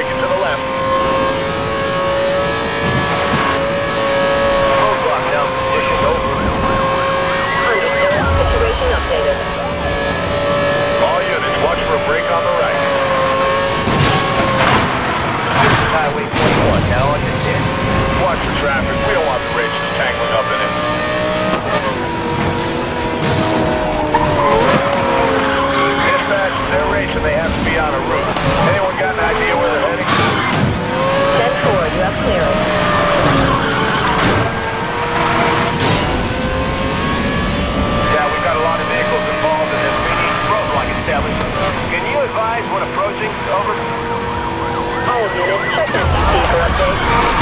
braking to the left. Roadblock now positioned over. Understood. Situation updated. All units, watch for a break on the right. This is Highway 21, now on your 10. Watch for traffic. We don't want the racers tangling up in it. Dispatch, they're racing. They have to be on a route. Anyone got an idea where they're heading? 10-4, you have clearance. Yeah, we've got a lot of vehicles involved in this. We need roadblock established. Can you advise when approaching? Over. All units, check SCP for updates.